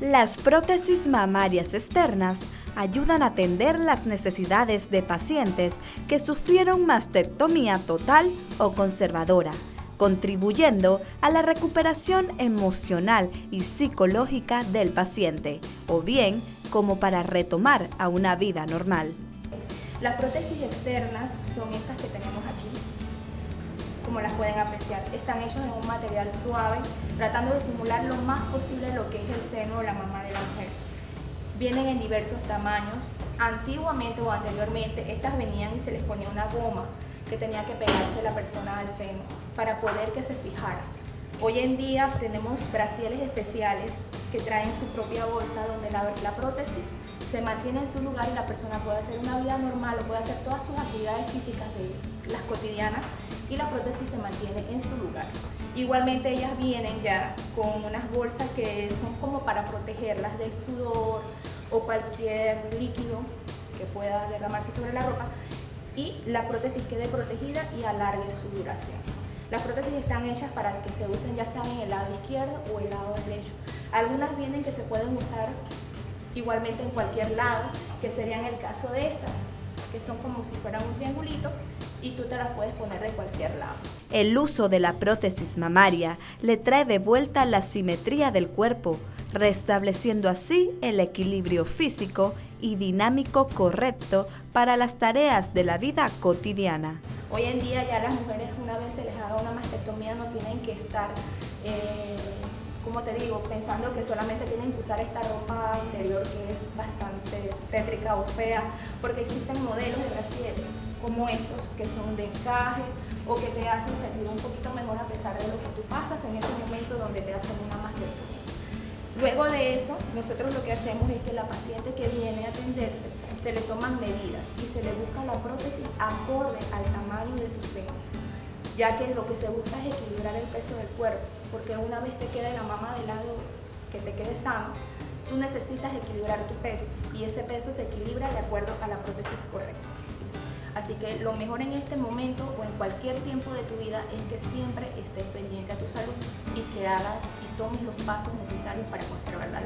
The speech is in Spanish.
Las prótesis mamarias externas ayudan a atender las necesidades de pacientes que sufrieron mastectomía total o conservadora, contribuyendo a la recuperación emocional y psicológica del paciente, o bien como para retomar a una vida normal. Las prótesis externas son estas que tenemos aquí, como las pueden apreciar. Están hechos en un material suave, tratando de simular lo más posible lo que es el seno o la mama de la mujer. Vienen en diversos tamaños. Antiguamente o anteriormente, estas venían y se les ponía una goma que tenía que pegarse la persona al seno para poder que se fijara. Hoy en día tenemos brasieres especiales que traen su propia bolsa donde la prótesis se mantiene en su lugar y la persona puede hacer una vida normal o puede hacer todas sus actividades físicas de las cotidianas y la prótesis se mantiene en su lugar. Igualmente ellas vienen ya con unas bolsas que son como para protegerlas del sudor o cualquier líquido que pueda derramarse sobre la ropa y la prótesis quede protegida y alargue su duración. Las prótesis están hechas para que se usen ya sea en el lado izquierdo o el lado derecho. Algunas vienen que se pueden usar igualmente en cualquier lado, que serían el caso de estas, que son como si fueran un triangulito y tú te las puedes poner de cualquier lado. El uso de la prótesis mamaria le trae de vuelta la simetría del cuerpo, restableciendo así el equilibrio físico y dinámico correcto para las tareas de la vida cotidiana. Hoy en día ya las mujeres, una vez se les haga una mastectomía, no tienen que estar como te digo, pensando que solamente tienen que usar esta ropa interior que es bastante tétrica o fea, porque existen modelos de brasieres como estos que son de encaje o que te hacen sentir un poquito mejor a pesar de lo que tú pasas en ese momento donde te hacen una mastectomía. Luego de eso, nosotros lo que hacemos es que la paciente que viene a atenderse se le toman medidas y se le busca la prótesis acorde al tamaño de su seno, ya que lo que se busca es equilibrar el peso del cuerpo, porque una vez te quede la mama del lado que te quede sano, tú necesitas equilibrar tu peso y ese peso se equilibra de acuerdo a la prótesis correcta. Así que lo mejor en este momento o en cualquier tiempo de tu vida es que siempre estés pendiente a tu salud y que hagas y tomes los pasos necesarios para conservarla.